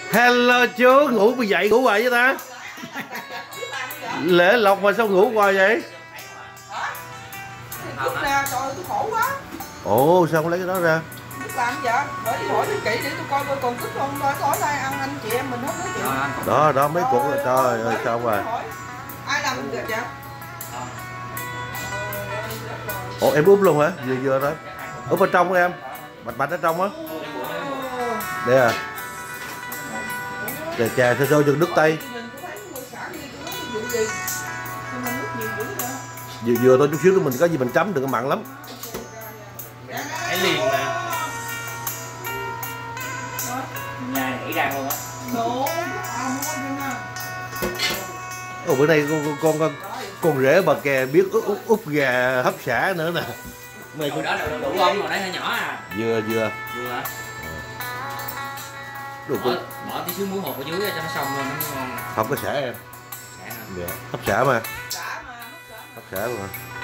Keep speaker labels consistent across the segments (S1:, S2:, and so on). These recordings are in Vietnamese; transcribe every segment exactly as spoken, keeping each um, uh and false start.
S1: Hello chú, ngủ bị dậy ngủ hoài với ta. Lễ Lộc mà sao ngủ hoài vậy?
S2: Rút ra, trời ơi tôi khổ quá.
S1: Ồ, sao không lấy cái đó ra?
S2: Rút làm gì vậy? Bởi đi hỏi cho kỹ để tôi coi coi còn tức không thôi. Hỏi đây ăn anh chị em mình hết nói chuyện.
S1: Đó, đó mấy cục rồi, trời ơi sao rồi.
S2: Ai làm được vậy?
S1: Ồ, em úp luôn hả? Vừa vừa đó. Úp ở trong em. Bạch bạch ở trong á. Đây à. Chà chà, sơ sơ chừng nước tay. Vừa vừa thôi chút xíu nữa mình có gì mình chấm đừng có mặn lắm.
S3: Cái liền mà. Nhà nhảy ra luôn á.
S1: Ồ, bữa nay con con con con rể bà kè biết úp, úp, úp gà hấp xả nữa nè.
S3: Mày đó là đủ không? Rồi đấy hơi nhỏ à.
S1: Vừa vừa.
S3: Vừa hả?
S1: Đủ
S3: Bỏ, bỏ tí xíu muối hột ở dưới cho nó xong rồi nó ngon.
S1: Không có xả em.
S3: Xả hả?
S1: Dạ, hấp xả mà. Hấp xả luôn hả?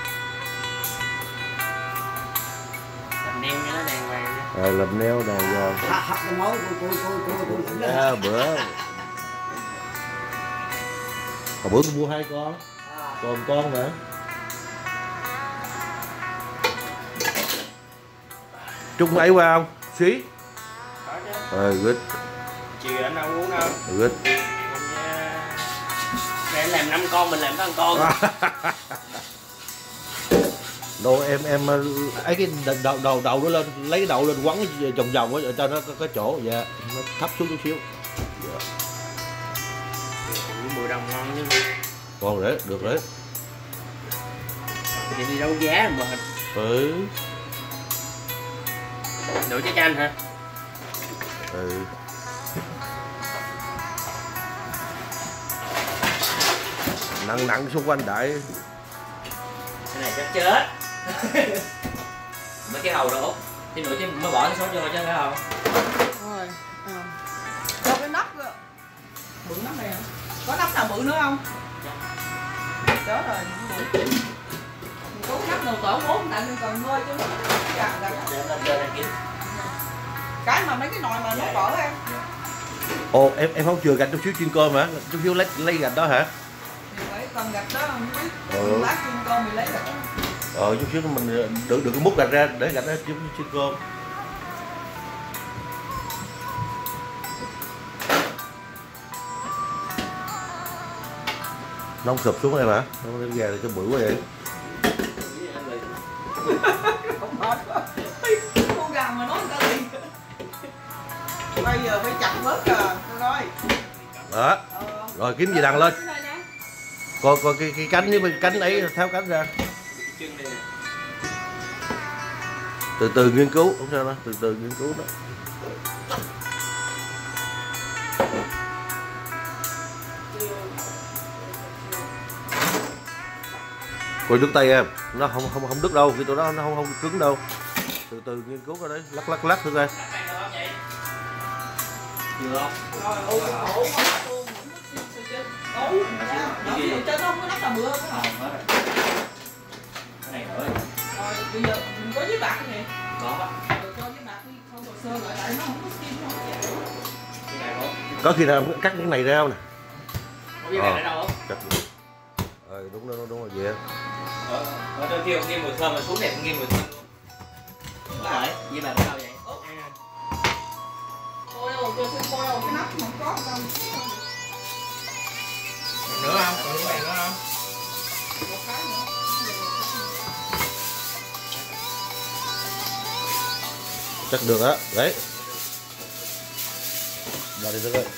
S3: Làm nêm cho nó đàng hoàng nha.
S1: Rồi làm neo đàng hoàng.
S4: Hấp cái món cô cô cô cô
S1: À, bữa hồi bữa tôi mua hai con còn con nữa. Trung ấy qua không? Xí. Rồi good.
S3: Chiều anh đâu uống đâu.
S1: Good.
S3: Để làm năm con mình làm có một con.
S1: Đâu em em ấy cái đầu đầu đầu nó lên lấy cái đậu lên quấn vòng vòng ở cho nó có cái chỗ dạ nó thấp xuống chút xíu. Dạ.
S3: mười đồng ngon chứ.
S1: Còn đấy được đấy.
S3: Thì đi đâu giá mà.
S1: Ừ.
S3: Đổ trái chanh hả?
S1: Ừ. Nặng nặng xung quanh đại.
S3: Cái này chắc chết. Mấy cái hầu đó thì nữa chứ mới bỏ cái sốt vô chứ phải không?
S2: Rồi. À. Cho cái nắp kìa. Bự nắp này hả? Có nắp nào bự nữa không? Đó rồi. Có nắp nào cỡ bốn tại mình còn ngơi chứ. Cái mà mấy cái nồi mà nó vỡ em.
S1: Ồ em em không chừa gạch chút xíu chiên cơm hả? Chút xíu lấy lấy gạch đó hả?
S2: Thì phải cần gạch đó không biết.
S1: Ừ.
S2: Lát chiên cơm mình lấy gạch đó.
S1: Ờ chút xíu mình được được cái múc gạch ra để gạch đó chiên chiên cơm. Nông sụp xuống em hả? Nó lấy gà cho bự quá vậy.
S2: Không hết quá. Con gà mà nói người ta liền. Bây giờ phải chặt bớt à, rồi.
S1: Đó.
S2: Ờ.
S1: Rồi kiếm gì đằng lên. Coi coi cái cái cánh với cánh ấy tháo cánh ra. Từ từ nghiên cứu, không sao đâu, từ từ nghiên cứu đó. Coi nước tay em, nó không không không đứt đâu, cái tụi đó nó không không cứng đâu. Từ từ nghiên cứu coi đấy, lắc lắc lắc thử coi.
S3: Vừa không?
S2: Rồi, ôi cái khổ quá luôn. Ôi, nó phía trên không có nắp nào bự không?
S3: Không, hết rồi. Cái này nữa.
S2: Rồi, bây giờ mình có với bạc này.
S3: Có á.
S2: Rồi cho với bạc đi, không hồ sơ lại lại nó không có skin không có vậy.
S3: Cái này không?
S1: Có khi nào cắt cái này ra không nè?
S3: Có biết này ở đâu không?
S1: Cắt. Ờ đúng đúng đúng rồi vậy.
S3: Ờ, ở trên kia nghe mùi thơm mà xuống này cũng nghe mùi thơm luôn. Đúng rồi, với bà sao vậy?
S2: Ôi ôi, tôi xin coi cái nắp không có không.
S3: Nữa không? Còn cái này nữa không?
S2: Một cái nữa.
S1: Chắc được á, đấy. Vào đi thôi.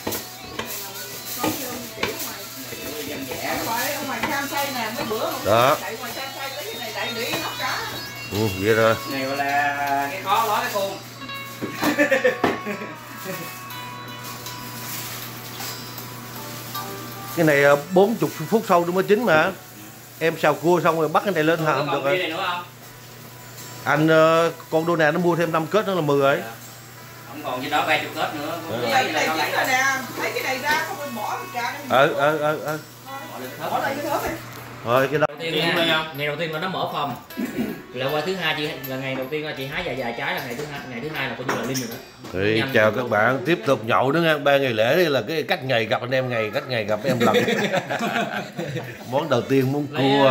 S2: Ở ngoài, ở ngoài Cam Say nè, mấy bữa không
S1: đó.
S2: Chạy ngoài Cam Say lấy cái này đại để nắp cá.
S1: Ừ, vậy rồi.
S3: Này gọi là cái khó ló cái khôn.
S1: Cái này bốn mươi phút sau nó mới chín mà. Em xào cua xong rồi bắt cái này lên hả? Không được rồi.
S3: Này nữa không?
S1: Anh con đô nè nó mua thêm năm kết nữa là mười rồi.
S3: Dạ. Không còn trên đó ba mươi kết nữa.
S1: Ừ.
S2: Bây giờ cái này chín rồi nè, lấy cái này ra không phải bỏ cái cá.
S1: Ờ ờ ờ ờ.
S2: Bỏ lại cái thớp đi.
S1: Rồi cái đó.
S3: Đầu tiên nha, ngày đầu tiên là nó mở phòng. Là qua thứ hai chị là ngày đầu tiên là chị hái dài dài trái là ngày thứ hai, ngày thứ hai là coi như là linh rồi đó.
S1: Thì chào các bạn, tiếp tục nhậu nữa nha. Ba ngày lễ đây là cái cách ngày gặp anh em, ngày cách ngày gặp em lần. Món đầu tiên món cua.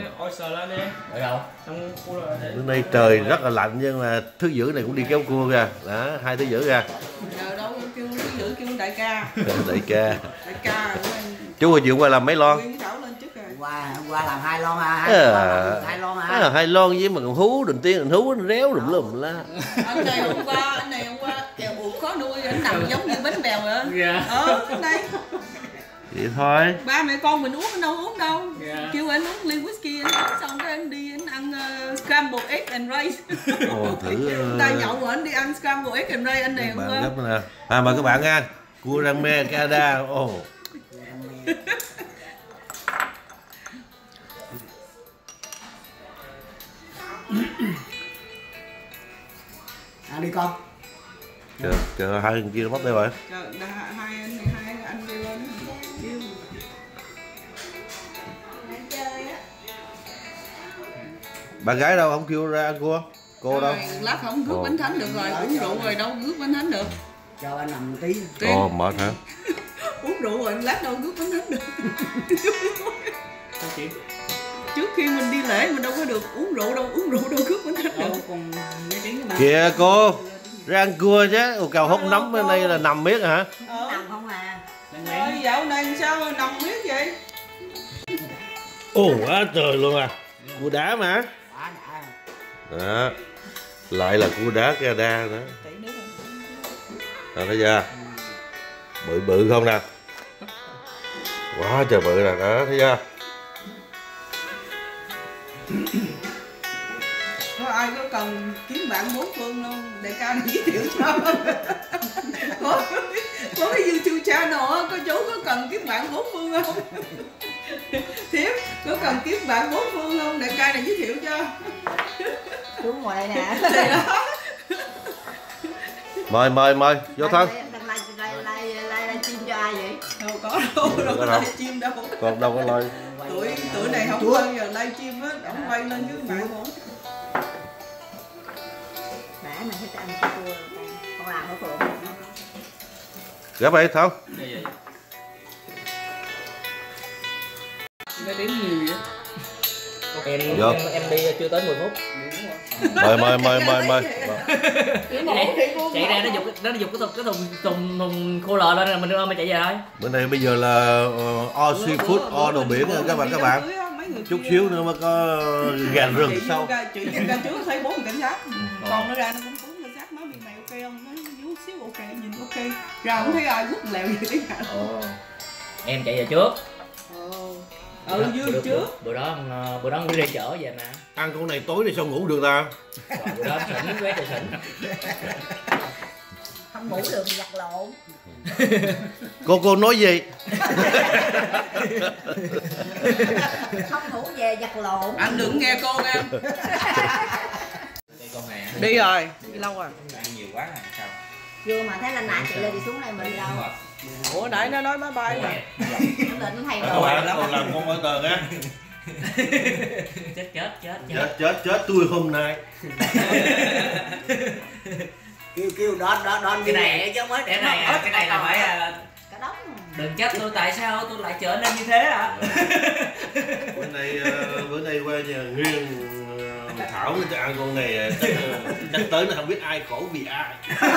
S1: Bữa nay trời rất là lạnh nhưng mà thứ dữ này cũng đi kéo cua ra. Đó, hai thứ dữ ra.
S2: Giờ đâu kêu thứ dữ kêu đại ca.
S1: Đại ca.
S2: Đại ca.
S1: Chú hồi chiều qua làm mấy lon?
S4: qua qua làm hai lon à, hai,
S1: à,
S4: lon, hai lon à.
S1: à hai lon với mà còn hú đừng tiên đừng hú nó réo đùm lum la.
S2: Anh này hôm qua anh này hôm qua kèo bụt khó nuôi anh nằm giống như bánh bèo vậy. Dạ. Ờ cái này
S1: vậy thôi,
S2: ba mẹ con mình uống anh đâu uống đâu. Yeah. Kêu anh uống ly whisky anh uống xong cái anh đi anh ăn uh, scrambled egg and rice.
S1: Ồ, thử uh...
S2: ta nhậu rồi anh đi ăn scrambled egg and rice anh này hôm qua.
S1: Nè. À mời các bạn nha, cua rang me Canada. Ồ.
S4: Ăn đi con.
S1: Chờ, chờ hai thằng kia nó mất đây rồi.
S2: Chờ, hai anh hai anh kêu lên kêu.
S1: Bạn gái đâu không kêu ra ăn cua? Cô đâu?
S2: Lát không rước bánh thánh được rồi, uống rượu rồi đâu rước bánh thánh được.
S4: Cho anh nằm một tí.
S1: Ồ mệt hả?
S2: Uống rượu rồi lát đâu rước bánh thánh được. Trước khi mình đi lễ mình đâu có được uống rượu đâu, uống rượu đâu rước bánh thánh được. Còn
S1: kìa cô, ra ăn cua chứ, ồ cào hút nấm bên đây là nằm miết hả?
S2: Ờ. Nằm không à. Ơi, dạo này sao nằm miết vậy?
S1: Ồ quá trời luôn à, cua đá mà. Đó, lại là cua đá Canada nữa. Đó, thấy chưa? Bự bự không nè? Quá trời bự nè, đó thấy chưa?
S2: Có ai có cần kiếm bạn bốn phương không? Đại ca này giới thiệu cho. có, có cái YouTube channel á, có chú có cần kiếm bạn bốn phương không? Thiếp, có cần kiếm bạn bốn phương không? Đại ca này giới thiệu cho.
S5: Chú ngồi đây nè.
S1: Mời mời mời, vô thân.
S5: Live stream cho ai vậy?
S2: Đâu có đâu, đâu có live stream đâu.
S1: Còn đâu có live.
S2: Tuổi tuổi này không bao giờ live stream á, ông quay lên với bạn không?
S5: Đã mà hết ăn cua con làm ở phượng.
S1: Gấp vậy không?
S2: Cái đếm nhiều vậy?
S3: Em, em em đi chưa tới mười phút.
S1: Mời mời mời mời mời.
S3: Chạy ra nó dục nó dục cái thùng cái thùng thùng thùng khô lò lên là mình đưa mình chạy về thôi.
S1: Bữa nay bây giờ là uh, all seafood, all đồ biển rồi các bạn các bạn. Chút xíu nữa mới có gà rừng sau.
S2: Chị ra trước thấy bốn cảnh sát. Còn nó ra nó cũng bốn cảnh sát nói bị mày ok không? Nó vú xíu ok, nhìn ok. Ra không thấy ai quất lèo gì đấy cả.
S3: Em chạy về trước.
S2: Ừ dương trước.
S3: Bữa đó bữa đó đi chở về nè.
S1: Ăn con này tối này sao ngủ được ta?
S3: Rồi, bữa đó xỉn quét rồi xỉn.
S5: Không ngủ được giặt lộn.
S1: Cô cô nói gì?
S5: Không ngủ về giặt lộn.
S2: Anh đừng nghe cô nghe.
S3: Con này
S2: đi rồi, đi lâu rồi.
S3: Ăn nhiều quá rồi sao?
S5: Chưa mà thấy là nãy chạy lên đi xuống đây mình đi đâu.
S2: Ủa nãy nó nói bye bye mà.
S5: Nó định thay
S1: Các
S5: đồ.
S1: bạn còn làm con ở tờ á.
S3: Chết chết chết
S1: Chết chết chết tôi hôm nay.
S4: Kêu kêu đón đón đón
S3: cái này chứ mới để này à, cái này là phải
S5: Cả đống.
S3: đừng trách tôi tại sao tôi lại trở nên như thế ạ.
S1: Bữa nay bữa nay qua nhà Nguyên Thảo nó cho ăn con này chắc, chắc tới nó không biết ai khổ vì ai.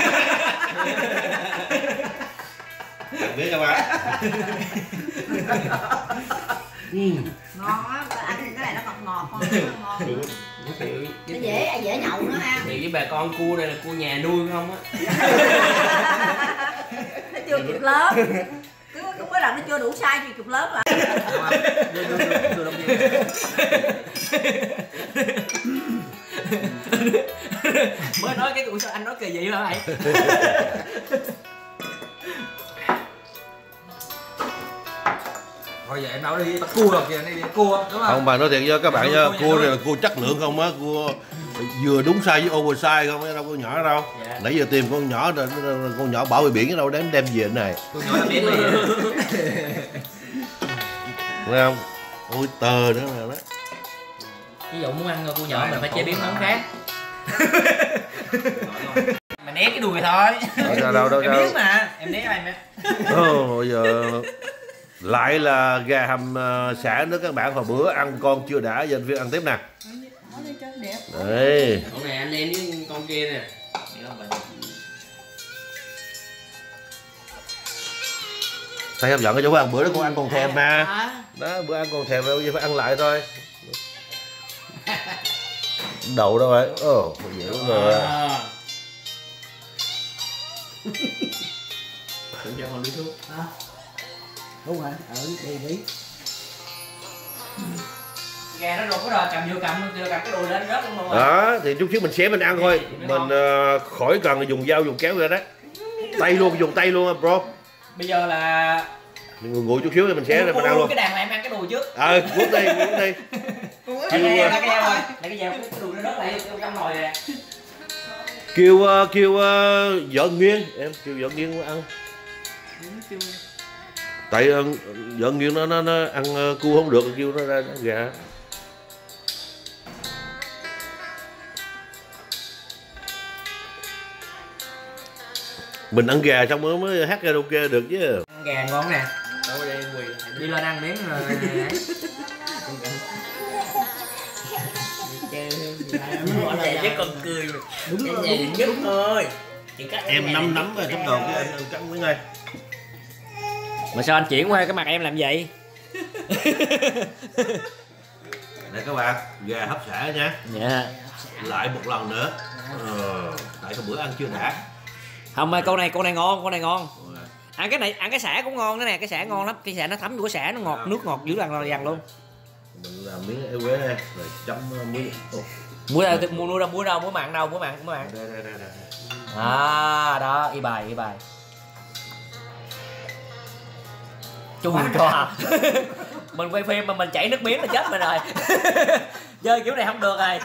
S1: Bạn biết các bạn.
S5: Ngon á, ăn cái này nó ngọt ngọt con ngon. Nó dễ dễ nhậu nữa ha.
S3: Thì với bà con cua đây là cua nhà nuôi không á.
S5: Nó chưa kịp lớn. Cứ cứ mỗi lần nó chưa đủ size thì kịp lớn lại.
S3: Mới nói cái củ sao anh nói kỳ vậy hả mày?
S6: Thôi vậy em nói đi bắt cua rồi kìa, đi cua đúng không?
S1: Không mà nói thiệt với các bạn nha, cua này là cua chất lượng không á, cua vừa đúng size với oversize không, đâu có nhỏ đâu. Dạ. Nãy giờ tìm con nhỏ rồi, con nhỏ bảo vệ biển ở đâu đem đem về này.
S6: Con nhỏ biết gì?
S1: Thấy không? Ôi tờ nữa nè đó.
S3: Ví dụ muốn ăn cua nhỏ mình phải chế biến món khác. Mà né né cái đùi thôi.
S1: Đâu đâu đâu
S3: Em
S1: đâu.
S3: biết mà, em né ai mà.
S1: Ồ, bây giờ lại là gà hầm uh, xả nữa các bạn. Hồi bữa ăn con chưa đã, giờ viên ăn tiếp nè. Đây.
S3: Con này anh em với con kia nè.
S1: Thấy hấp dẫn cái chỗ ăn bữa đó con ăn còn thèm mà. Đó, bữa ăn còn thèm rồi, bây giờ phải ăn lại thôi. Đậu đâu vậy? Ồ, dễ quá rồi.
S3: Tưởng cho con đi thuốc.
S4: Đúng rồi, ở đi đi.
S3: Gà nó rồi có rồi cầm vô cầm cầm cái đùi lên rớt luôn không?
S1: Đó, thì chút xíu mình xé mình ăn thôi. Mình uh, khỏi cần dùng dao dùng kéo ra đó. Tay luôn, dùng tay luôn bro.
S3: Bây giờ là
S1: Người nguội chút xíu thì mình xé ra mình ăn luôn.
S3: Cái đàn này em ăn cái đùi trước.
S1: Ờ, quất đi, quất đi.
S3: Cái dao, cái dao rồi. Cái dao cái đùi nó rớt lại trong nồi nè.
S1: Kêu uh, kêu uh, vợ Nghiên, em kêu vợ Nghiên ăn. Tại uh, vợ Nghiên nó nó, nó ăn uh, cua không được, kêu nó ra nó gà. Mình ăn gà xong mới mới hát karaoke được chứ.
S3: Ăn gà ngon nè. Đi lên ăn miếng rồi. Chạy chứ con cười. Đúng rồi, đúng nhất thôi.
S1: Em nắm nắm rồi trong đầu cái anh ăn cắn miếng đây.
S3: Mà sao anh chuyển qua cái mặt em làm vậy?
S1: Đây các bạn, gà hấp xả nha.
S3: Dạ.
S1: Lại một lần nữa. Ờ, tại cái bữa ăn chưa đã.
S3: Không, câu này câu này ngon, câu này ngon. Ăn cái này, ăn cái sả cũng ngon nữa nè, cái sả ngon lắm, cái sả nó thấm vô cái sả nó ngọt, nước ngọt dữ lần lần luôn.
S1: Mình làm miếng ế quế đây, rồi chấm muối.
S3: Muối đâu, mua nuôi đâu, muối đâu, muối mặn đâu, muối mặn, muối mặn.
S1: Đây đây đây đây.
S3: À, đó, y bài, y bài. Chú cho à. Mình quay phim mà mình chảy nước miếng là chết mình rồi. Chơi kiểu này không được rồi.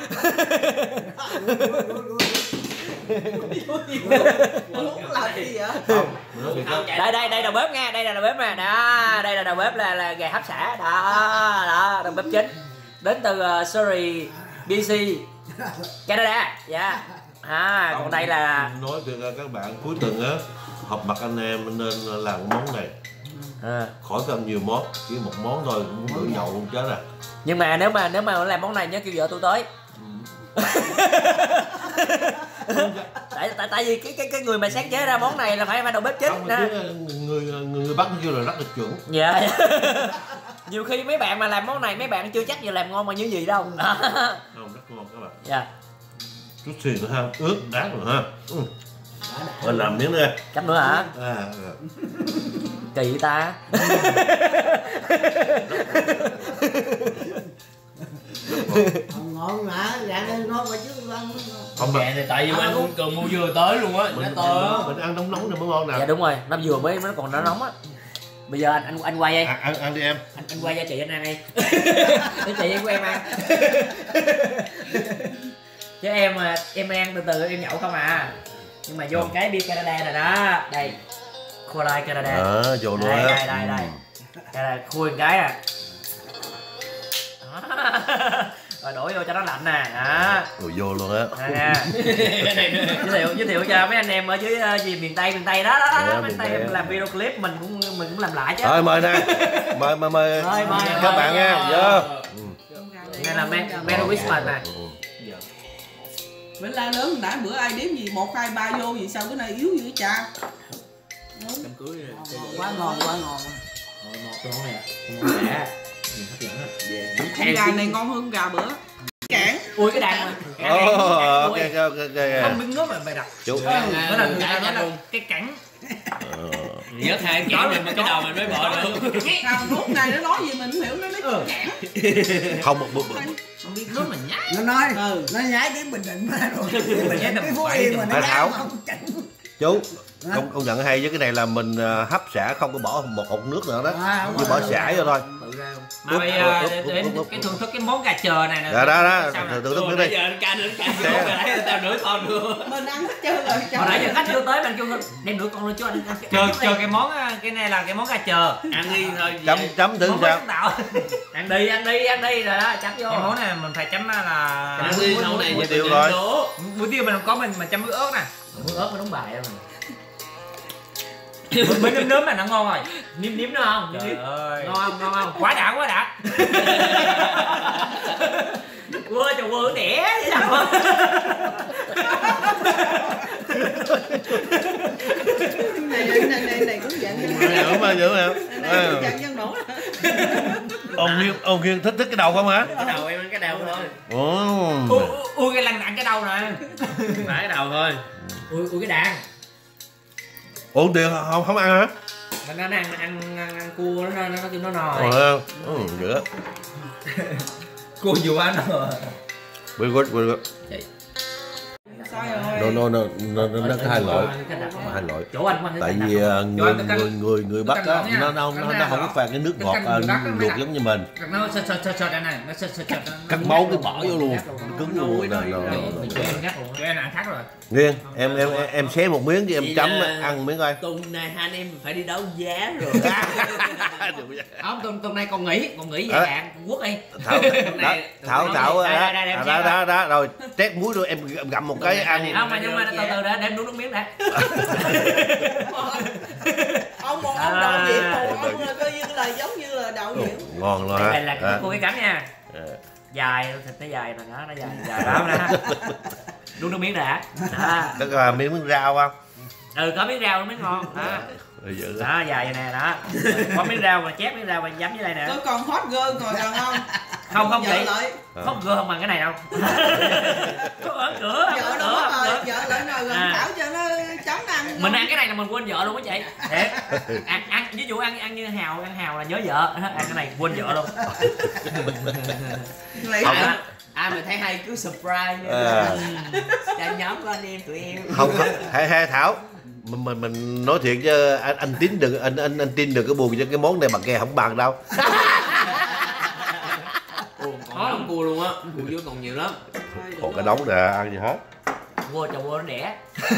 S3: Đây đây đây đầu bếp nha, đây là đầu bếp nè, đó, đây là đầu bếp là là gà hấp xả, đó, đó, đầu bếp chính đến từ uh, Surrey, bê xê, Canada, dạ. Yeah. À, còn đây là
S1: nói cho các bạn cuối tuần á họp mặt anh em nên làm món này. À. Khỏi cần nhiều món, chỉ một món thôi cũng bữa nhậu cũng chết à.
S3: Nhưng mà nếu mà nếu mà làm món này nhớ kêu vợ tôi tới. tại tại tại vì cái cái cái người mà sáng chế ra món này là phải phải đầu bếp chính.
S1: Không, chứ người, người người Bắc kêu là rất là chuẩn.
S3: Dạ. Nhiều khi mấy bạn mà làm món này mấy bạn chưa chắc giờ làm ngon mà như gì đâu.
S1: Không, rất ngon các bạn.
S3: Dạ.
S1: Chút xì nữa ha, ướt đá rồi ha. Ừ. Mình làm miếng đây.
S3: Cắm nữa hả? À, à. Kỳ ta.
S4: Không ngon mà, gà đây ngon mà chứ ăn
S1: không mà.
S3: Gà này tại vì anh cũng cần mua vừa tới luôn á,
S1: mình,
S3: nó to.
S1: Mình ăn nóng nóng thì mới ngon nè.
S3: Dạ đúng rồi, nó vừa mới nó còn nó nóng á. Bây giờ anh anh anh quay đi.
S1: À, ăn ăn đi em.
S3: Anh anh quay cho chị anh ăn đi. Để chị của em ăn. Chứ em mà em ăn từ từ em nhậu không à. Nhưng mà vô một cái bia Canada này đó, đây. Cola Light Canada.
S1: À, vô luôn
S3: đây,
S1: á.
S3: đây đây đây. Đây là khui một cái à. Rồi đổ vô cho nó lạnh nè, đó.
S1: Rồi vô luôn á.
S3: À, giới thiệu giới thiệu cho mấy anh em ở dưới uh, gì miền Tây miền Tây đó, đó, đó. Yeah, miền Tây em làm video clip mình cũng mình cũng làm lại chứ.
S1: Thôi mời nè. Mời mời mời,
S3: mời, mời
S1: các
S3: mời,
S1: bạn nha. Vô.
S3: Đây là Merry Christmas nè.
S2: Bữa la lớn nãy bữa ai đếm gì một hai ba vô gì sao cái này yếu dữ cha.
S4: quá ngon quá ngon.
S3: Một cái món này. Món này.
S2: Con gà này ngon hơn gà bữa. Cản.
S3: Ui cái đàn mà.
S1: Oh, ok ok ok.
S3: Không biết nước mà mày đặt.
S1: Chú.
S3: Nó là người ta nói là cái cẳng. Nhớ thay chói mình cái đầu mình mới bỏ được.
S2: Nào lúc này nó nói gì mình không hiểu, nó nói cản.
S1: Không một bữa.
S3: Không biết nước mình nhái.
S4: Nó nói ừ. Nó nhái cái Bình Định mà rồi. Mình nhái cái Phú Yên mà nó nhái không chỉnh.
S1: Chú công công nhận hay với cái này là mình hấp xả không có bỏ một hột nước nữa đó,
S4: à,
S1: chỉ bỏ xả vô thôi.
S3: Tự ra không? Mà bây giờ đến cái thưởng thức cái món gà chờ này nè.
S1: Đó đó đó, thưởng thức
S3: bây
S1: đi.
S3: giờ ca nữa ca nữa nãy tao nửa con nữa.
S2: Mình ăn hết trơn rồi.
S3: Hồi nãy giờ khách chưa tới mình kêu đem nửa con lên cho anh. Chờ chờ cái món cái này là cái món gà chờ. Ăn đi thôi.
S1: Chấm chấm thử sao?
S3: Ăn đi ăn đi ăn đi rồi đó, chấm vô. Cái món này mình phải chấm là
S6: ăn đi sau này
S1: muối tiêu rồi.
S3: Muối tiêu mình có mình mình chấm muối ớt nè. Muối ớt nó đúng bài rồi. Mới nếm nếm mà nó ngon rồi. Nếm nếm nó không? Nếm nếm. Ngon không? Ngon không? Quá đã quá đã. Quơ cho quơ đẻ vậy sao?
S2: Này này này này cũng dạng dân
S1: Dữ mà dữ mà.
S2: dạng dân đổ.
S1: Ông Hiên ông Hiên thích thích cái đầu không hả?
S3: Cái đầu em ăn cái đầu thôi.
S1: Ồ.
S3: Ui cái lăn đạn cái đầu nè. Phải cái đầu thôi. Ui ui cái đạn.
S1: Ủa tiền không không ăn hả?
S3: Mình ăn ăn ăn ăn, ăn cua nó nó kêu nó nòi.
S1: Ờ, ừ, dữ.
S6: Cua dù ăn rồi.
S1: Very good, very good. No, no, no, no, no, nó có hai loại, hai loại.
S3: Chỗ anh
S1: Tại vì uh, người người người người Bắc á, nó nó nó nó không có pha cái nước ngọt uh, luộc giống như mình.
S3: Nó sệt sệt sệt này này, nó sệt sệt sệt.
S1: Cắt máu cái bỏ vô luôn, cứng luôn. Rồi rồi.
S3: Cho em ăn thắt rồi.
S1: Nghiên, em em em xé một miếng thì em chấm ăn miếng coi.
S3: Tuần này hai anh em phải đi đấu giá rồi. Không, tuần tuần này còn nghỉ, còn nghỉ dài hạn Quốc đi.
S1: Thảo Thảo Thảo đó đó đó rồi tét muối rồi em gặm một cái ăn.
S3: Không mà nhưng mà từ từ để đem nuốt nước miếng đã.
S2: Ông một ông đậu diễm, một ông là coi như là giống như là đậu diễm.
S1: Ngon luôn ha.
S3: Đây là cái cua cái cánh nha. Dài thịt nó dài rồi đó, nó dài dài đó nè. Nuốt nước miếng đã.
S1: Đó. Có miếng miếng rau không?
S3: Ừ có miếng rau nó mới ngon. Đó. Đó dài vậy nè đó. Có miếng rau mà chép miếng rau mà giấm dưới đây nè.
S2: Tôi còn hot girl còn còn không?
S3: Không không chị. Hot girl không bằng cái này đâu. Có ở cửa.
S2: Vợ đâu có rồi, vợ lại rồi gần Thảo cho nó chấm ăn.
S3: Mình ăn cái này là mình quên vợ luôn á chị. Thiệt. Ăn ăn ví dụ ăn ăn như hào, ăn hào là nhớ vợ, ăn cái này quên vợ luôn.
S5: À, à mình thấy hay cứ surprise nữa. Cho nhóm của anh em tụi em.
S1: Không, hay hay Thảo. Mình mình mình nói thiệt chứ anh anh tin đừng anh anh anh tin đừng có buồn cho cái món này bằng kè không bằng đâu.
S5: Có lắm cua luôn á, cua dưới còn nhiều lắm.
S1: Còn cái đống nè, ăn gì hết.
S3: Cua chồng cua nó đẻ.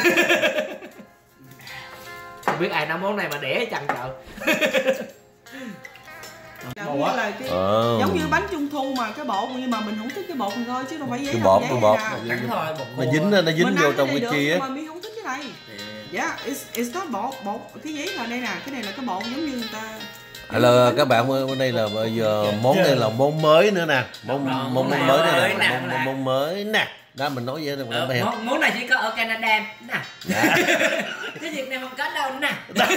S3: Không biết ai nấu món này mà đẻ chằn chợ.
S2: Giống như là cái
S1: ờ.
S2: giống như bánh trung thu mà cái bột nhưng mà mình không thích cái bột mình thôi chứ đâu phải giấy.
S1: Cái bột, cái bột.
S3: Cắn thôi, bột
S1: nó dính nó dính vô trong cái chi á.
S2: Mà mình không thích cái này. Yeah, it's, it's not bột, bột cái giấy là đây nè, cái này là cái bột giống như người ta.
S1: Hello các bạn, bên đây là bây giờ món này là món mới nữa nè, món món, món mới này nè, món, món mới nè. Đó mình nói vậy
S3: ờ,
S1: là
S3: món, món này chỉ có ở Canada nè. Dạ. Cái Việt Nam không có đâu nè.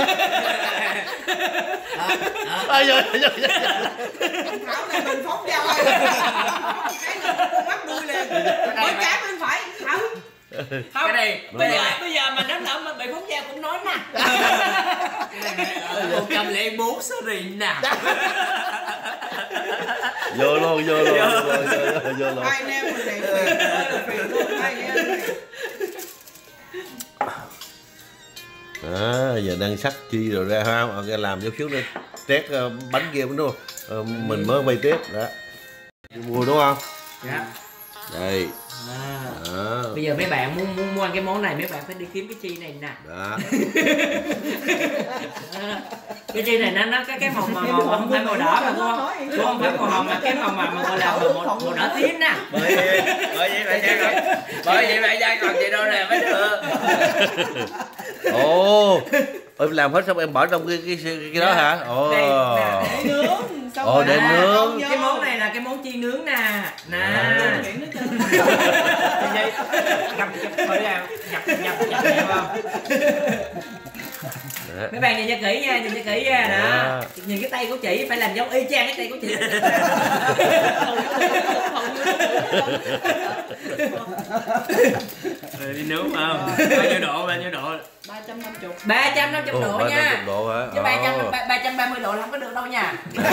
S1: Ôi giời ơi.
S2: Thảo này mình phóng ra rồi. Cái này bắt đuôi liền. Mới cá bên phải, Thảo.
S3: Không, cái này bây giờ bây giờ mà đánh lỡ mà bị phóng ra cũng nói nè.
S5: một trăm lẻ bốn sorry nè.
S1: Vô luôn, vô luôn, vô luôn, vô luôn.
S2: Hai anh em mình này phiền luôn, hai anh em này.
S1: À, giờ đang sắc chi rồi ra ha, okay, làm chút xíu nữa test uh, bánh kia đúng không? Uh, mình mới bay test đó. Mua đúng không?
S3: Dạ.
S1: Đây.
S3: À.
S1: À.
S3: Bây giờ mấy bạn muốn muốn mua ăn cái món này mấy bạn phải đi kiếm cái chi này nè.
S1: Đó.
S3: Cái chi này nó nó cái cái màu màu màu không phải màu đỏ mà cô cô không phải màu hồng mà cái màu mà mà gọi là màu màu đỏ tím nè.
S5: Bởi bởi vậy phải ra rồi. Bởi vậy phải ra còn gì đâu nè mới được.
S1: Ồ. Em làm hết xong em bỏ trong cái cái cái, cái đó hả? Ồ.
S2: Để nướng.
S1: Ồ để nướng.
S3: Cái món này là cái món chi nướng nè. Nè. Gặp gặp thôi à. Gặp gặp gặp hiểu không? Mấy bạn nhìn cho kỹ nha, nhìn cho kỹ nha đó. Nhìn cái tay của chị phải làm giống y chang cái tay của chị. Đi nướng phải không? Bao nhiêu độ, bao nhiêu độ?
S2: ba trăm năm mươi.
S3: ba trăm năm mươi độ nha.
S1: Độ hả?
S3: Chứ ba trăm ba mươi độ là không có được đâu nha.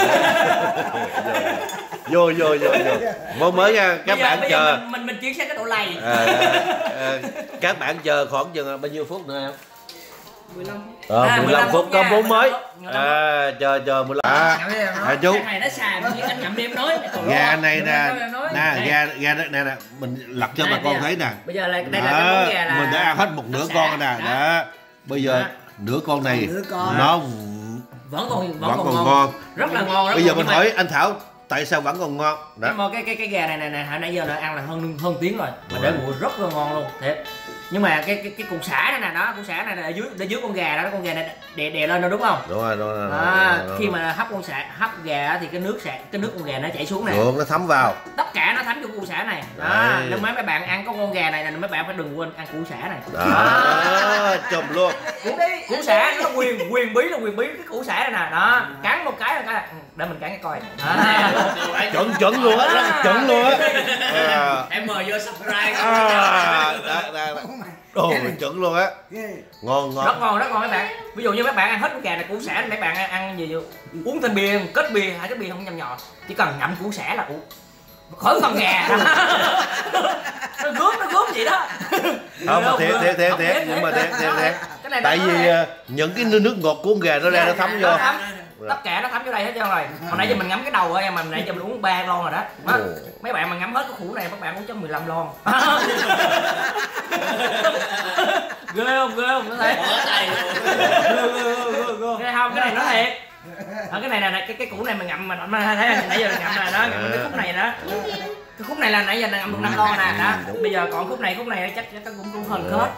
S1: Vô vô vô vô. Món mới nha, các
S3: bây
S1: bạn
S3: giờ,
S1: chờ.
S3: Mình, mình mình chuyển sang cái độ lầy.
S1: À, à, các bạn chờ khoảng chừng bao nhiêu phút nữa em?
S2: mười lăm phút.
S1: Ờ,
S3: À,
S1: mười lăm phút có bốn mới.
S3: mười lăm phút.
S1: À, chờ chờ mười lăm. À, à chú.
S3: Cái này nó xài mà anh ngậm đi em nói.
S1: Gà này nè, nè gà gà nè nè mình lật cho bà con thấy nè.
S3: Bây giờ là đây là cái món gà là
S1: mình đã ăn hết một nửa con nè. Đó. Bây giờ nửa con này nó
S3: vẫn còn vẫn,
S1: vẫn
S3: còn,
S1: còn
S3: ngon.
S1: ngon.
S3: Rất là ngon. Rất
S1: Bây giờ
S3: ngon,
S1: mình hỏi anh Thảo tại sao vẫn còn ngon. Đó.
S3: Nhưng mà cái cái cái gà này này nè hồi nãy giờ là ăn là hơn hơn tiếng rồi mà để nguội rất là ngon luôn thiệt. Nhưng mà cái cái cái cục xả này nè đó, cục xả này là ở dưới ở dưới con gà đó, con gà này đè đè lên rồi đúng không?
S1: Đúng rồi, đúng rồi.
S3: À, khi mà hấp con xả hấp gà thì cái nước xả cái nước con gà nó chảy xuống này.
S1: Được, nó thấm vào.
S3: Tất cả nó thấm vô củ sả này. Đó, nên mấy mấy bạn ăn có con gà này là mấy bạn phải đừng quên ăn củ sả này.
S1: Đó, chùm luôn.
S3: Củ, củ sả nó quyền quyền bí là quyền bí cái củ sả này nè. Đó, cắn một cái là cái để mình cắn cái coi.
S1: Chuẩn chuẩn luôn á, rất chuẩn luôn á.
S3: Em mời vô subscribe.
S1: À, đó, đó. Đồ chuẩn luôn á. Ngon ngon.
S3: Rất ngon, rất ngon mấy bạn. Ví dụ như mấy bạn ăn hết củ gà này củ sả, mấy bạn ăn gì uống thêm bia, kết bia, hai cái bia không nhầm nhò. Chỉ cần ngậm củ sả là ủ khỏi con gà. Nó gớm nó gớm vậy đó.
S1: Không mà thiệt thiệt thiệt thiệt nhưng mà thiệt thiệt thiệt. Tại vì những cái nước ngọt của con gà nó ra nó thấm vô.
S3: Tất cả nó thấm vô đây hết trơn rồi. Hồi nãy giờ mình ngắm cái đầu thôi em, mà nãy giờ mình uống ba lon rồi đó. Đó. Mấy bạn mà ngắm hết cái củ này các bạn uống chấm mười lăm lon. Ghê không, ghê không, nó thấy. Ghê không, cái này nó thiệt. Ở cái này là cái cái củ này mình ngậm mà thấy nãy giờ mình ngậm là nó ngậm cái khúc này đó. Cái khúc này là nãy giờ ngậm được năm lon nè, đó. Bây giờ còn khúc này, khúc này chắc chắc cũng cũng hơn hết.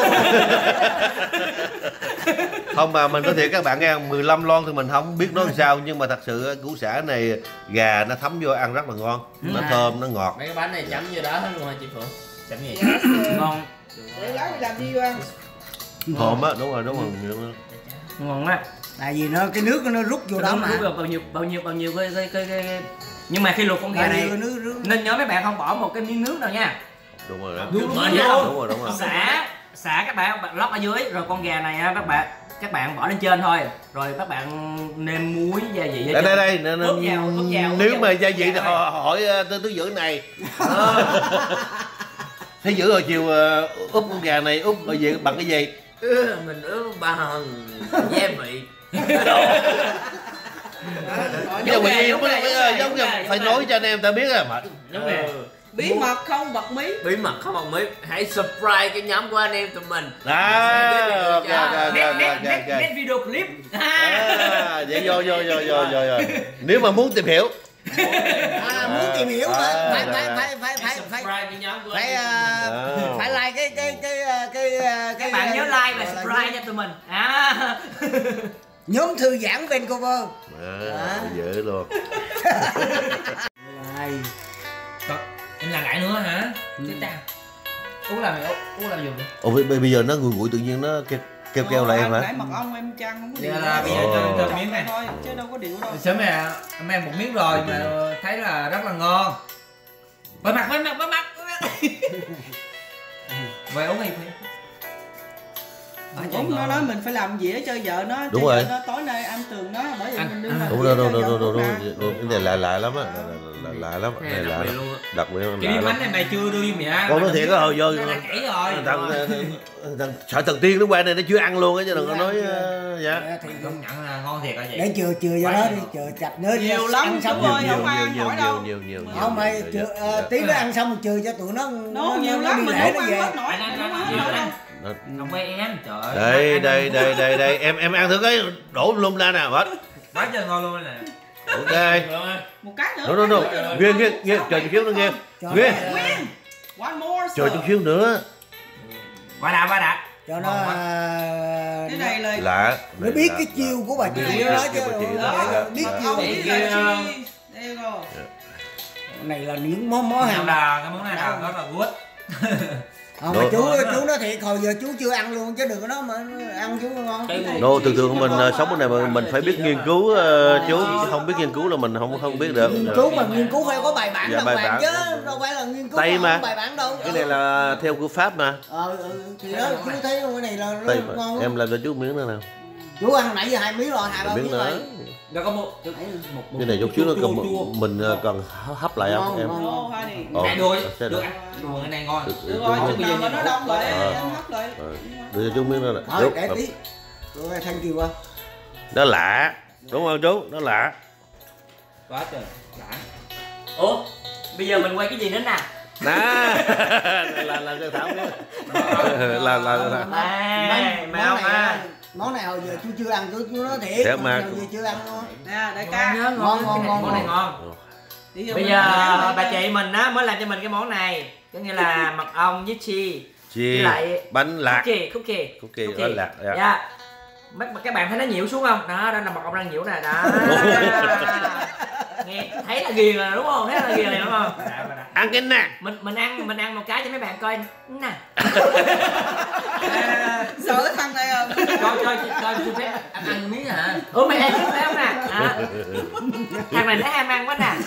S1: Không mà mình có thể các bạn nghe mười lăm lon thì mình không biết nó làm sao, nhưng mà thật sự củ sả này gà nó thấm vô ăn rất là ngon, nó thơm nó ngọt.
S6: Mấy cái bánh này chấm vô đó hết luôn hả chị Phượng? Chấm gì?
S3: Ngon.
S2: Để lấy đi làm gì ăn?
S1: Thơm á, đúng rồi, đúng rồi.
S3: Ngon á.
S4: Tại vì nó cái nước nó rút vô đó mà.
S3: Bao nhiêu bao nhiêu bao nhiêu cái cái cái, cái... Nhưng mà khi luộc con gà này nên nhớ mấy bạn không bỏ một cái miếng nước nào nha.
S1: Đúng rồi đó.
S3: Đúng,
S1: đúng,
S3: rồi,
S1: đúng, rồi. đúng rồi, đúng rồi.
S3: Xả, xả các bạn lót ở dưới, rồi con gà này các bạn các bạn bỏ lên trên thôi, rồi các bạn nêm muối gia vị.
S1: Đây đây đây, nên,
S3: ướp vào, ướp vào,
S1: nếu
S3: ướp
S1: mà
S3: vào.
S1: gia vị thì họ hỏi tư tứ dưỡng này. Thế giữ rồi chiều ướp con gà này ướp rồi gì bằng cái gì?
S6: Ừ, mình ướp bằng gia vị.
S1: Giờ mình giống giống như phải nói cho anh em ta biết à mà.
S6: Đúng rồi.
S2: Bí mật không bật mí.
S6: Bí mật không bật mí. Hãy subscribe cái nhóm của anh em tụi mình.
S1: Đó. Ok ok ok ok.
S3: Net video clip.
S1: À, vậy vô vô vô vô vô rồi. Nếu mà muốn tìm hiểu.
S4: À, muốn tìm hiểu phải phải phải phải phải phải
S6: Subscribe cái nhóm của
S4: phải
S6: anh.
S4: phải like cái cái cái cái cái
S3: Các bạn nhớ like và subscribe cho tụi mình. À.
S4: Nhóm thư giãn Vancouver.
S1: À, dễ luôn.
S3: Em làm lại nữa hả? Chết ta. Uống làm gì? Uống làm gì vậy?
S1: Ồ bây giờ nó nguội nguội tự nhiên nó kêu kêu, kêu lại em hả?
S2: Nãy mật ong em chăng không có điều.
S3: Dạ là bây giờ cho cho miếng này
S2: thôi chứ đâu có điều đâu.
S6: Sớm này em ăn một miếng rồi mà thấy là rất là ngon. Bơi mặt, bơi mặt, bơi mặt. Vậy uống gì Phi?
S2: Uống nó nói mình phải làm dĩa cho vợ nó.
S1: Đúng
S2: cho
S1: rồi.
S2: vợ nó tối nay ăn tường nó bởi vì mình đưa làm
S1: Đúng
S2: dĩa
S1: rồi,
S2: cho
S1: đúng
S2: vợ
S1: đúng đúng
S2: nó
S1: đúng đúng. Cái này lạ lạ lắm á, lạ lắm, cái này lạ lắm. Đặc biệt lạ
S6: Cái miếng
S1: lắm.
S6: bánh này mày chưa đưa với mẹ.
S1: Con nói thiệt á, hồi vô
S6: Nó đã kỹ rồi.
S1: thằng thằng sợ thần tiên nó qua đây nó chưa ăn luôn á chứ đừng có nói dạ.
S6: Thì công nhận là ngon thiệt là vậy.
S4: Để chừa chừa cho nó đi, chừa chặt nó đi.
S2: Nhiều lắm
S4: xong
S2: rồi,
S1: nhiều
S2: không ai ăn
S1: nhiều
S2: nổi
S1: nhiều
S2: đâu.
S1: nhiều nhiều nhiều.
S4: Không mày chừa tí nó ăn xong chừa cho tụi nó.
S2: Nó nhiều lắm mình không ăn hết nổi, không ăn hết nổi đâu.
S3: Không quay em, trời ơi.
S1: Đây đây đây đây đây em em ăn thử cái đổ lum ra nè hết.
S6: Quá trời ngon luôn nè.
S1: Ok.
S2: Một cái nữa.
S1: Đâu đâu đâu. Nguyên nguyên nguyên chờ chút xíu nữa nghe. Nguyên.
S2: Nguyên. One more.
S1: Chờ chút xíu nữa.
S3: Qua đã, qua đã.
S4: Cho nó
S2: Cái này là
S1: Lạ.
S4: nó biết cái chiêu của bà chị đó chứ. Biết chiêu.
S2: Đây là chi. Đây go.
S4: Này là những món món
S3: Hàng
S4: hàng
S3: đà, cái món này là rất là good.
S4: Không, mà chú chú nói thiệt hồi giờ chú chưa ăn luôn chứ đừng có nói mà ăn chú ngon.
S1: Nô thường thường mình uh, sống bên này mà mình phải biết nghiên cứu uh, chú, chứ không biết nghiên cứu là mình không không biết được.
S4: Nghiên cứu mà nghiên cứu phải có bài bản
S1: dạ,
S4: đàng
S1: bài
S4: hoàng
S1: bản.
S4: chứ đâu phải là nghiên cứu
S1: Tây
S4: không
S1: mà.
S4: có bài bản đâu.
S1: Cái này là theo của Pháp mà.
S4: Ờ ừ, thì đó chú thấy cái này là
S1: Tây
S4: nó
S1: mà.
S4: ngon.
S1: Em làm cho chú miếng nữa nào.
S4: Chú ăn nãy giờ hai miếng rồi, hai ba
S1: Miếng
S4: miếng
S1: nữa.
S4: rồi.
S3: Nó có một một
S1: Cái này chút xíu nó cần mình uh, cần hấp lại không em?
S2: Ô honey.
S1: Ồ,
S3: Này đuôi,
S1: sẽ
S3: được
S1: được.
S3: ăn, đùa cái này ngon.
S1: Được,
S2: Được
S1: được,
S2: rồi,
S1: được.
S2: chừng nào mà nó đông lại
S1: Ờ.
S2: anh hấp lại.
S1: Đưa cho chú miếng nữa nè.
S4: Thôi để tí. Rồi thank you quá.
S1: Nó lạ, đúng không chú? Nó lạ.
S6: Quá trời. Lạ.
S3: Ủa, bây giờ mình quay cái gì nữa nè?
S1: Nè, là là cho Thảo biết. Là là là.
S3: Ê, mày không à?
S4: Món này hồi giờ chú chưa ăn, chú chú nói thiệt.
S1: Thiệt mà.
S4: Hồi giờ chưa ăn luôn.
S2: Nè đại ca.
S3: Ngon
S4: Ngon ngon ngon.
S3: Món này ngon. Bây giờ bà chị mình á mới làm cho mình cái món này, có nghĩa là mật ong với chi,
S1: Chi,
S3: với lại
S1: bánh lạc,
S3: cookie, cookie,
S1: cookie, bánh lạc. Dạ.
S3: Dạ. Mấy các bạn thấy nó nhiễu xuống không? Đó, đó là mật ong đang nhiễu nè, đó. Nghe thấy là ghiền rồi đúng không? Thấy là ghiền rồi đúng không?
S1: Ăn cái nè.
S3: Mình mình ăn mình ăn một cái cho mấy bạn coi nè.
S2: Sợ cái thằng này à.
S3: Coi coi coi chú phép ăn ăn miếng hả? Ủa mày ăn phải không nè? À. Thằng này nó ham ăn quá nè.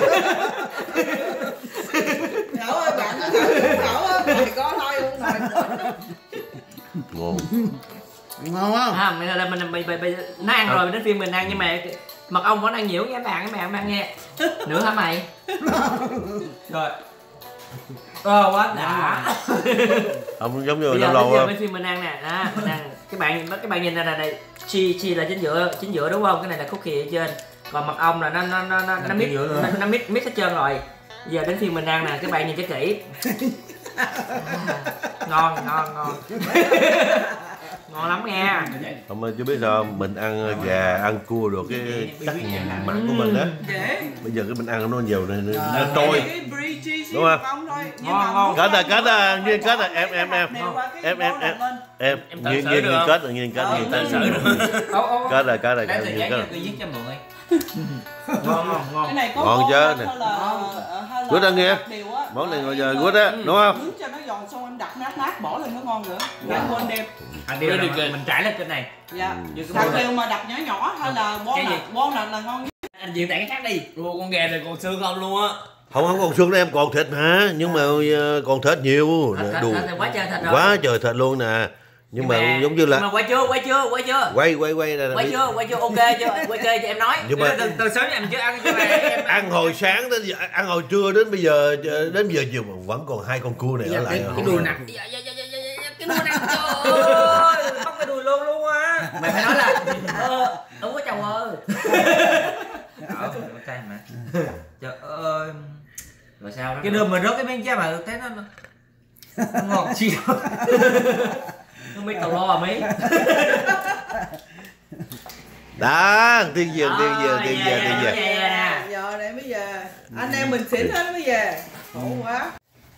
S2: Nhậu ơi bạn nó thử nhậu á, mày có thôi luôn rồi.
S1: Ngon.
S4: Ngon không?
S3: À, mình là mình mình mình nó ăn rồi đến phim mình ăn nhưng mà mật ong vẫn đang nhiễu nha bạn, các bạn ăn nghe. Nữa hả mày? Rồi. Ờ quá đã.
S1: Không giống như
S3: Bây
S1: lâu
S3: giờ,
S1: lâu
S3: bây giờ
S1: không?
S3: bên phim mình ăn nè, đó, mình ăn. Các bạn các bạn nhìn này này, này. Chi chi là chính giữa, chính giữa đúng không? Cái này là cookie ở trên. Còn mật ong là nó nó nó nó nó mix nó, nó mix mix hết trơn rồi. Bây giờ đến phim mình ăn nè, các bạn nhìn cho kỹ. Ngon ngon ngon. Ngon lắm nha.
S1: Không ơi, chú biết sao không? Mình ăn gà, ăn cua được cái chất mặn của mình đó. Bây giờ cái mình ăn nó nhiều này, nó trôi. Đúng không?
S3: Ngon ngon.
S1: Kết rồi, kết rồi, nghiêng kết rồi, em em em. Em em em. Em nghiêng nghiêng nghiêng kết rồi, nghiêng kết rồi, nghiêng kết rồi. Kết rồi, kết rồi,
S6: Đấy
S1: nghiêng
S6: là
S1: kết rồi.
S6: giấy giết cho mượn ấy.
S3: Ngon ngon ngon.
S2: Cái này có
S1: Ngon chứ
S2: hay
S1: này.
S2: là hay là
S1: Good ăn nghe.
S2: điều á.
S1: Món này ngồi giờ good á, đúng không?
S2: Nướng cho nó giòn xong em đặt nát nát bỏ lên nó ngon nữa. Bạn quên đem.
S3: Anh điều này mình trải lên trên này.
S2: Dạ.
S3: Như cái
S2: Đặt
S3: món này.
S2: điều mà đặt nhỏ nhỏ hay là bon
S3: Cái gì?
S2: là bon là là ngon nhất.
S3: Anh diễn tại cái khác đi.
S6: Ủa, con gà này còn xương không luôn á.
S1: Không, không còn xương đó em, còn thịt hả? Nhưng mà ờ, còn thịt nhiều.
S3: Thịt,
S1: Đủ.
S3: thịt, thịt, quá trời thịt rồi.
S1: Quá trời thịt luôn nè. Nhưng mà giống như
S3: Nhưng mà
S1: là
S3: quay chưa, quay chưa, quay chưa.
S1: quay quay quay này
S3: Quay chưa, quay chưa, ok chưa, quay chơi cho em nói.
S1: Nhưng mà
S6: Từ, từ sớm em chưa ăn cho này em
S1: ăn hồi sáng đến giờ, ăn hồi trưa đến bây giờ đến bây giờ chiều mà vẫn còn hai con cua này ở lại.
S6: cái đùi nặng.
S3: Dạ, dạ, dạ, dạ, dạ, dạ, cái đùi nặng trời ơi, bóc cái đùi luôn luôn á. Mày phải nói là ờ, đúng quá chồng ơi.
S6: Ờ, cay mà. Trời ơi.
S3: Rồi sao đó?
S6: Cái đường mà rớt cái miếng chả mà thấy nó nó ngọt chi đâu.
S3: Nó mấy tàu lo à mấy.
S1: Đó, tiên dường, tiên dường, tiên
S3: Ờ,
S1: dường, tiên dường.
S3: nè.
S2: Giờ này mới về. Anh em mình xỉn hết mới về. Khổ quá.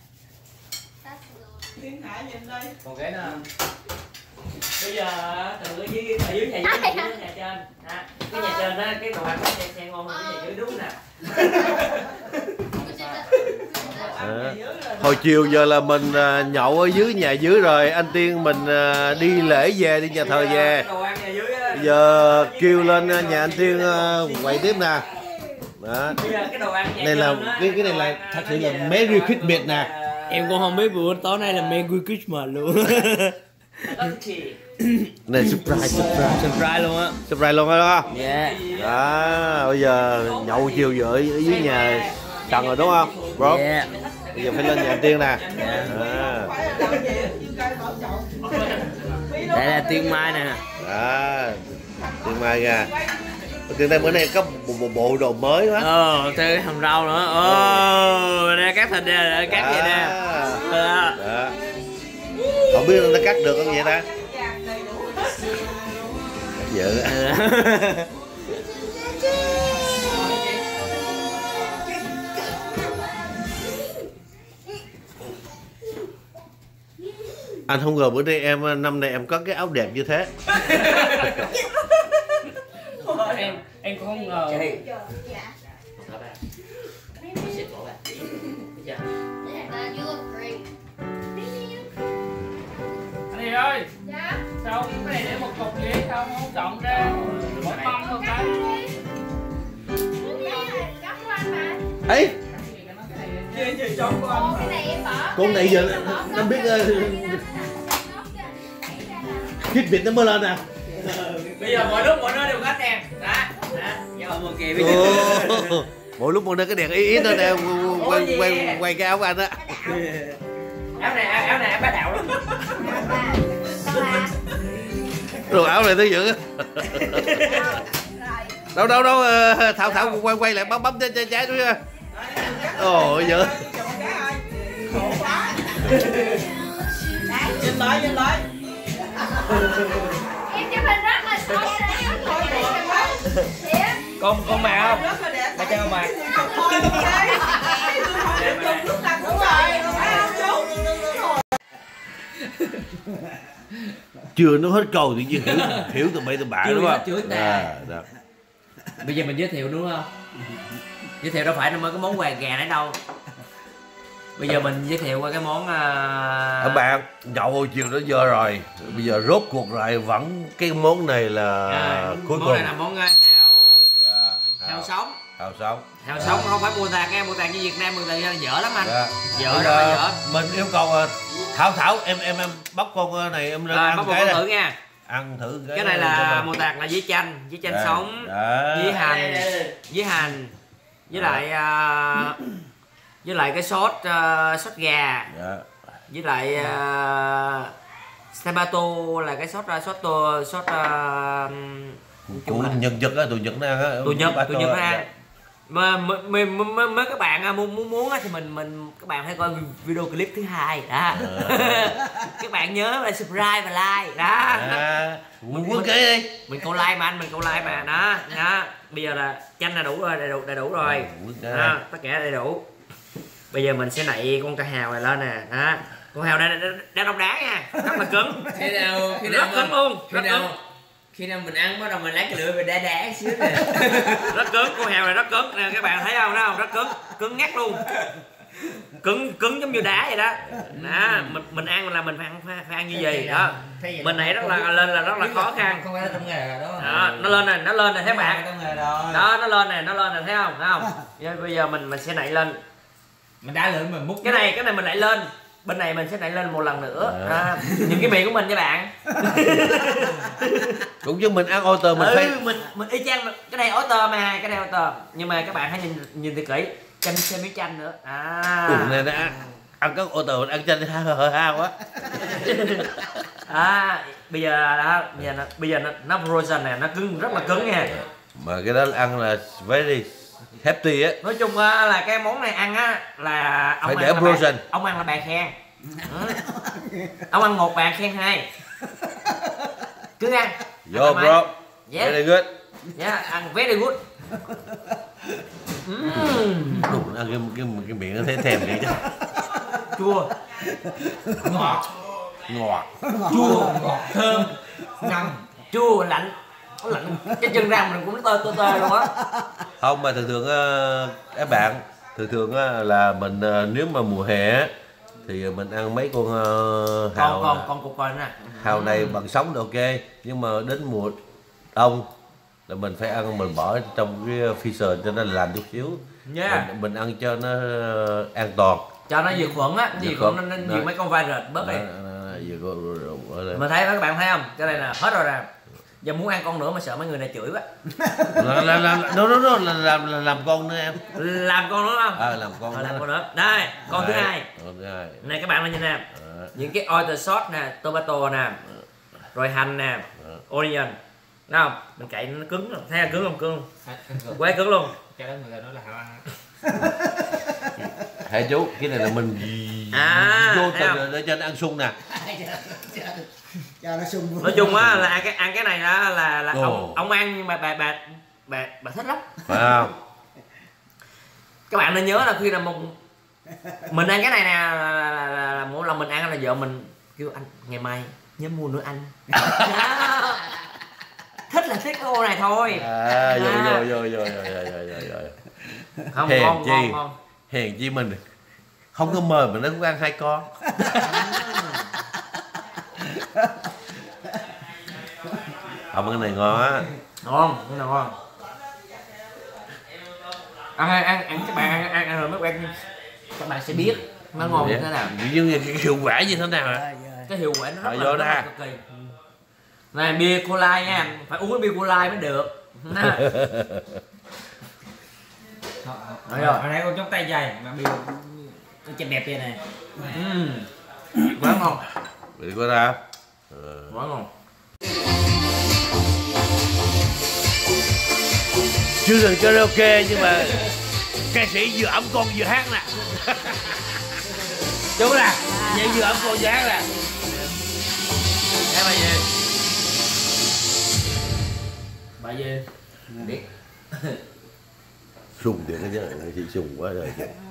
S2: Thiên Hạ nhìn đây.
S3: Còn cái nữa. Bây giờ từ ở dưới ở dưới nhà dưới, ở dưới nhà trên. À, cái nhà trên đó cái đồ ăn nó xe, xe ngon hơn cái nhà dưới đúng nè.
S1: À, hồi chiều giờ là mình à, nhậu ở dưới nhà dưới rồi, anh Tiên mình à, đi lễ về, đi nhà thờ về.
S3: Đồ ăn nhà dưới á.
S1: Giờ kêu lên à, nhà anh Tiên à, quậy tiếp nè. Đó.
S3: Bây giờ cái đồ ăn nhà
S1: Này là
S3: trên á,
S1: cái cái này
S3: đồ
S1: là
S3: ăn,
S1: thật
S3: nó
S1: sự là
S3: về
S1: Merry
S3: nó
S1: Christmas
S3: gọi
S1: nè.
S3: là-
S7: Em cũng không biết bữa tối nay là Merry Christmas luôn.
S3: Có chi.
S1: Này surprise, surprise,
S7: Surprise luôn á.
S1: surprise luôn đó. Đó.
S7: Dạ.
S1: Đó, bây giờ nhậu chiều giờ ở ở dưới nhà Trần rồi đúng không? Bro.
S7: Dạ.
S1: Bây giờ phải lên nhà anh Tiên nè. À.
S2: Phải là làm gì chưa cây bảo chọn.
S7: Đây là Tiên Mai nè.
S1: Đó. Tiên Mai nha. Tiên đây bữa nay có một bộ, bộ đồ mới quá.
S7: Ờ, thêm cái hầm rau nữa. Ồ, đây cắt thịt nè, cắt vậy nè. Đó.
S1: Đó. Không biết nó cắt được không vậy ta? Dự. Anh không ngờ bữa nay em năm nay em có cái áo đẹp như thế.
S7: Em em cũng không ngờ. Anh đi ơi. Sao cái này để một cục vậy? Sao không chọn ra một mâm thôi cái?
S1: Ấy,
S2: Chơi chơi chọn của anh.
S1: con này giờ nó biết Khít Việt nó mới lên nè.
S3: Bây giờ mọi lúc mọi nơi đều có đèn. Đó. Đó. Giờ mọi người kìa.
S1: Ồ, mỗi lúc một nơi cái đèn ý ý nó đeo quay quay quay cái áo của anh á.
S3: Áo này áo này áo bá đạo lắm.
S1: Đồ áo này thứ dữ. Đâu đâu đâu, Thảo Thảo quay quay lại bấm bấm trên trái trái nữa. Ôi dữ.
S2: Nhìn lại, nhìn lại.
S5: Em chụp hình rất là xấu đấy.
S3: Con con mẹ không? Mẹ cho con mẹ.
S1: Chưa nói hết câu thì chưa hiểu hiểu từ bay từ bạ đúng không?
S3: Chưa
S1: À, đó.
S3: Bây giờ mình giới thiệu đúng không? Giới thiệu đâu phải nó mới có món hoàng gà nãy đâu. Bây giờ mình giới thiệu qua cái món uh...
S1: Các bạn, nhậu hồi chiều đến giờ rồi. Bây giờ rốt cuộc lại vẫn cái món này là
S3: à,
S1: cuối
S3: món
S1: cùng.
S3: Này là món uh, hào...
S1: Yeah,
S3: hào
S1: hào
S3: sống.
S1: Hào sống.
S3: Hào sống không phải mùa tạt nghe, mùa tạt như Việt Nam mùa tạt dở lắm anh.
S1: Yeah.
S3: Dở rất là dở.
S1: Mình yêu cầu Thảo Thảo em em em bóc con này em lên
S3: à,
S1: ăn
S3: bóc
S1: cái
S3: con
S1: này.
S3: thử nha.
S1: Ăn thử cái.
S3: Cái này là mùa tạt là với chanh, với chanh
S1: Đấy.
S3: sống,
S1: Đấy.
S3: với hành, với hành, với lại uh, với lại cái sốt uh, sốt gà.
S1: Dạ.
S3: Với lại uh, Sabato là cái sốt sốt sốt sốt uh,
S1: Của Nhật Nhật á, tụi Nhật nó ăn á.
S3: tụi Nhật tụi Nhật nó ăn.
S1: Dạ.
S3: Mà mấy, mấy, mấy các bạn muốn muốn muốn thì mình mình các bạn hãy coi video clip thứ hai đó. À. Các bạn nhớ là subscribe và like đó.
S1: À, mình quên cái đi.
S3: Mình câu like mà anh, mình câu like mà đó. Đó. Bây giờ là chanh là đủ rồi, đầy đủ đầy đủ rồi. Đó, tất cả đầy đủ. Bây giờ mình sẽ nạy con cá hào này lên nè. Đó. Con hào này đang đông đá nha, rất là cứng.
S6: Khi nào khi
S3: Rất
S6: nào
S3: cứng luôn,
S6: khi
S3: rất
S6: nào
S3: cứng.
S6: khi nào mình ăn bắt đầu mình lấy cái lưỡi mình đá đá xíu nè.
S3: Rất cứng, con heo này rất cứng nè, các bạn thấy không, thấy không, rất cứng, cứng ngắt luôn, cứng cứng giống như đá vậy đó. Đó, mình mình ăn là mình phải ăn phải, phải ăn như vậy đó. Mình này rất là lên là rất là khó khăn.
S6: Không phải là trong nghề rồi đó.
S3: Đó, nó lên này, nó lên này thấy bạn.
S6: Trong nghề rồi.
S3: Đó, nó lên này, nó lên này thấy không, thấy không? Bây giờ mình mình sẽ nạy lên.
S6: Mình đá lưỡi mình múc.
S3: Cái này cái này mình nạy lên. Bên này mình sẽ nạy lên một lần nữa. À, những cái miệng của mình nha bạn.
S1: Cũng như mình ăn oyster mình
S3: ừ,
S1: phải
S3: mình mình y chang cái này oyster mà, cái này oyster. Nhưng mà các bạn hãy nhìn nhìn thật kỹ, chanh xem miếng chanh nữa. À.
S1: Cùng này đã ăn các oyster mình ăn chanh hơi hao quá.
S3: À, bây giờ đó, bây giờ nó, bây giờ nó, nó frozen này, nó cứng rất là cứng nha.
S1: Mà cái đó ăn là very happy á.
S3: Nói chung á, là cái món này ăn á là ông
S1: phải
S3: ăn
S1: để
S3: là
S1: frozen.
S3: bàn, ông ăn là bàn khen. Ừ. Ông ăn một bàn khen hai. Cứ ăn.
S1: Yo bro.
S3: Yeah.
S1: Very good.
S3: Yeah, ăn very good. Mm.
S1: Đủ ăn cái cái cái miệng nó thấy thèm vậy chứ.
S3: Chua.
S6: Ngọt.
S1: Ngọt.
S6: Chua, ngọt, thơm, ngâm.
S3: Chua lạnh. Nó lạnh. Cái chân răng mình cũng tơi tơi tơi luôn á.
S1: Không mà thường thường uh, các bạn thường thường uh, là mình uh, nếu mà mùa hè thì mình ăn mấy con uh, hào
S3: Con con con cục coi nè.
S1: hào này bằng sống thì ok, nhưng mà đến mùa đông là mình phải ăn, mình bỏ trong cái freezer cho nó làm chút xíu.
S3: Yeah.
S1: Mình, mình ăn cho nó uh, an toàn,
S3: Cho nó diệt khuẩn á, diệt khuẩn nên
S1: Đó.
S3: diệt mấy con virus bớt đi. Mà thấy các bạn thấy không? Cái này là hết rồi nè. Giờ muốn ăn con nữa mà sợ mấy người này chửi quá.
S1: làm làm làm nó nó nó làm làm làm con nữa em.
S3: Làm con nữa không?
S1: À, làm con
S3: Ờ,
S1: nữa.
S3: làm con nữa. Đây, con thứ
S1: Đấy,
S3: hai.
S1: con thứ hai.
S3: Này các bạn lên nhìn nè.
S1: Đó.
S3: Những cái oyster sauce nè, tomato nè, rồi hành nè, onion. Thấy không? Mình cậy nó cứng rồi. Thấy là cứng không? Cứng không? Quá cứng luôn.
S6: Cho đó người ta nói là hảo ăn.
S1: Hãy chú, cái này là mình
S3: À,
S1: vô
S3: thấy
S1: tình để cho nó ăn sung nè.
S4: Cho nó sung.
S3: Nói chung á là ăn cái ăn cái này đó là là
S1: Ồ.
S3: ông ông ăn nhưng mà bà bà bà bà thích lắm.
S1: Phải không?
S3: Các bạn nên nhớ là khi là một mình ăn cái này nè là, là, là, là, là mỗi lần mình ăn là vợ mình kêu anh ngày mai nhớ mua nữa anh. Đó. Thích là thích cái ô này thôi.
S1: À, rồi
S3: À.
S1: rồi rồi rồi rồi rồi rồi rồi.
S3: Không,
S1: Hèn
S3: ngon,
S1: chi.
S3: ngon, ngon.
S1: Hèn chi mình không có mời mà nó cũng ăn hai con. Không, cái này ngon á.
S3: Ngon, cái này ngon. Ăn ăn ăn, ăn các bạn ăn ăn, ăn rồi mấy bạn các bạn sẽ biết nó ngon như thế nào.
S1: Nhưng mà cái hiệu quả như thế nào hả?
S3: Cái hiệu quả nó rất
S1: Rồi
S3: là,
S1: vô
S3: rất
S1: đó.
S3: là cực kỳ. Này bia cola nha, phải uống cái bia cola mới được.
S6: Rồi rồi, hồi nãy con chống tay dày mà bị cái chân đẹp vậy này.
S3: Uhm. Quá ngon.
S1: Vậy có ra.
S3: Quá ngon.
S1: chương trình karaoke nhưng mà ca sĩ vừa ẩm con vừa hát nè. Chú nè, vậy vừa ẩm con vừa hát nè.
S3: Em bà về. Bà về. Biết.
S1: Sùng thì cái nhớ chị sùng quá rồi.